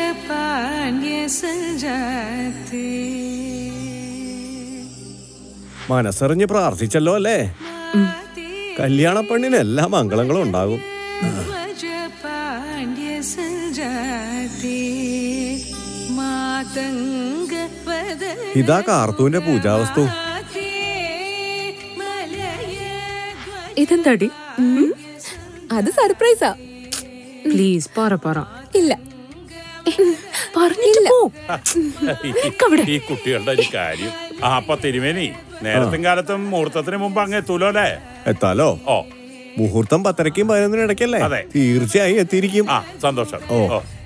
മനസ്സറിഞ്ഞ് പ്രാർത്ഥിച്ചല്ലോ അല്ലേ? കല്യാണ പെണ്ണിന് എല്ലാ മംഗളങ്ങളും ഉണ്ടാകും. ഇതാ കാർത്തൂന്റെ പൂജാവസ്തു. ഇതെന്താടി? അത് സർപ്രൈസാ. പ്ലീസ് പറ. ഇല്ല പറഞ്ഞില്ല. ഈ കുട്ടികളുടെ ഒരു കാര്യം. അപ്പൊ തിരുമേനി നേരത്തും കാലത്തും മുഹൂർത്തത്തിന് മുമ്പ് അങ്ങ് എത്തൂലോ അല്ലേ? എത്താലോ? ഓ, മുഹൂർത്തം 10:30ക്കും 11:00 ഇടയ്ക്കല്ലേ? അതെ, തീർച്ചയായും എത്തിയിരിക്കും. സന്തോഷം. ഓ,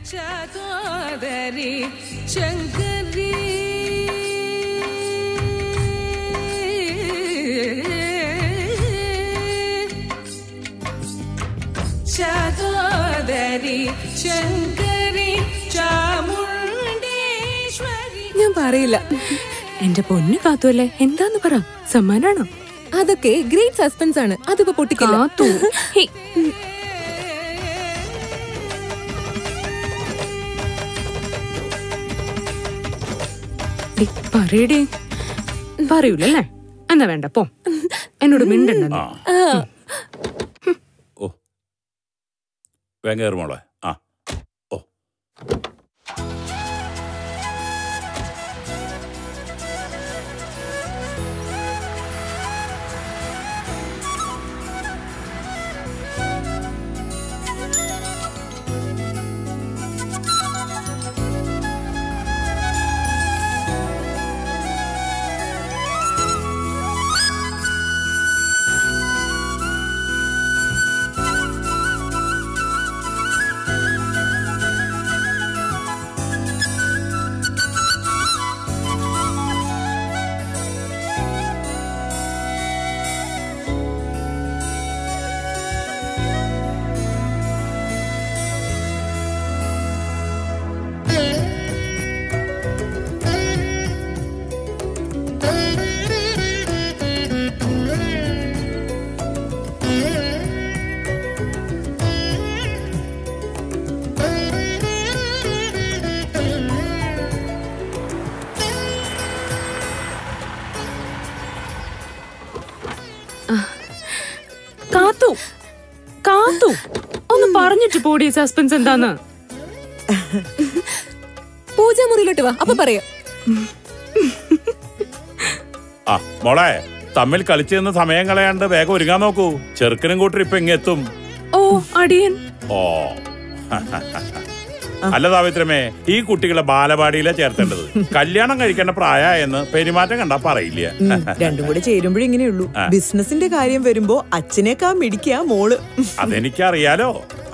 ഞാൻ പറയില്ല. എന്റെ പൊന്നു കാത്തുവല്ലേ, എന്താന്ന് പറ. സമ്മാനാണോ? അതൊക്കെ ഗ്രേറ്റ് സസ്പെൻസ് ആണ്. അതിപ്പോ പൊട്ടിക്കില്ല. പറയടേ. പറയൂലല്ലേ? എന്നാ വേണ്ട, പോ. എന്നോട് മിണ്ടണ്ട. ഓ, വേഗം മോളെ. ഓ, കാത്തു ഒന്ന് പറഞ്ഞിട്ട് പോടി. സസ്പെൻസ് എന്താന്ന്? പൂജാമുറിയിലോട്ട് വാ, അപ്പൊ പറയാം. മോളെ, തമ്മിൽ കളിച്ചെന്ന് സമയം കളയാണ്ട് വേഗം ഒരുങ്ങാൻ നോക്കൂ. ചെറുക്കനും കൂട്ടർ ഇപ്പൊ ഇങ്ങെത്തും. ഓ, അടിയൻ. ഓ, അല്ല സാവിത്രമേ, ഈ കുട്ടികളെ ബാലപാടിയിലെ ചേർത്തേണ്ടത്. കല്യാണം കഴിക്കേണ്ട പ്രായമെന്ന് പെരുമാറ്റം കണ്ടാ പറയില്ല. രണ്ടും കൂടെ ചേരുമ്പോഴേ ഇങ്ങനെയുള്ളൂ. ബിസിനസിന്റെ കാര്യം വരുമ്പോ അച്ഛനേക്കാ മിടിക്കാ മോള്. അതെനിക്കറിയാലോ.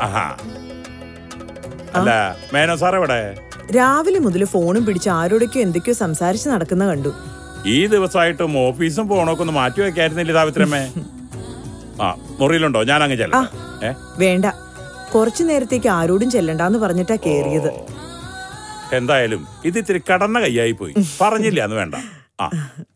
അല്ല, മേനോ സാർ എവിടെ? രാവിലെ മുതൽ ഫോണും പിടിച്ച് ആരോടൊക്കെയോ എന്തൊക്കെയോ സംസാരിച്ച് നടക്കുന്ന കണ്ടു. ഈ ദിവസമായിട്ടും ഓഫീസും ഫോണൊക്കെ ഒന്ന് മാറ്റി വെക്കായിരുന്നില്ല സാവിത്രമേ? മുറിയിലുണ്ടോ? ഞാൻ അങ്ങ് ചെല്ലാം. വേണ്ട, കുറച്ചു നേരത്തേക്ക് ആരോടും ചെല്ലണ്ടെന്ന് പറഞ്ഞിട്ടാ കേറിയത്. എന്തായാലും ഇത് ഇത്തിരി കടന്ന കൈയായി പോയി. പറഞ്ഞില്ല എന്ന് വേണ്ട.